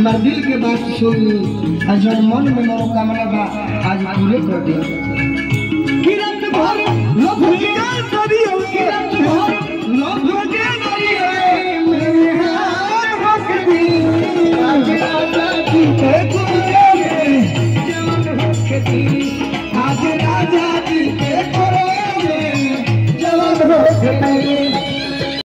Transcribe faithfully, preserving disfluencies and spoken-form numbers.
हमारे दिल के बात सुन ली और जो मन में मनोकामना बा आज पूरे कर दिया। किरत भर लोग के करियो किरत भर लोग के करियो मेरे हाथ हक दी आज आजा की ते गुरे जवान हक दी।